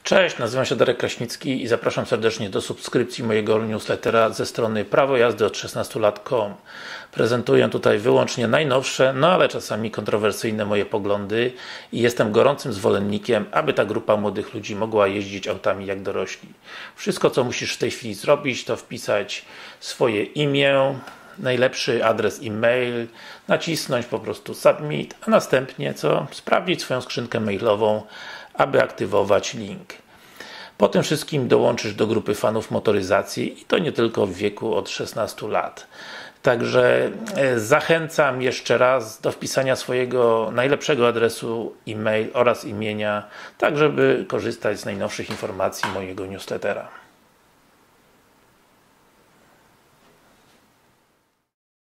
Cześć, nazywam się Darek Kraśnicki i zapraszam serdecznie do subskrypcji mojego newslettera ze strony prawojazdy od 16lat.com. Prezentuję tutaj wyłącznie najnowsze, ale czasami kontrowersyjne moje poglądy i jestem gorącym zwolennikiem, aby ta grupa młodych ludzi mogła jeździć autami jak dorośli. Wszystko, co musisz w tej chwili zrobić, to wpisać swoje imię, najlepszy adres e-mail, nacisnąć po prostu submit, a następnie sprawdzić swoją skrzynkę mailową, aby aktywować link. Po tym wszystkim dołączysz do grupy fanów motoryzacji i to nie tylko w wieku od 16 lat. Także zachęcam jeszcze raz do wpisania swojego najlepszego adresu e-mail oraz imienia, tak żeby korzystać z najnowszych informacji mojego newslettera.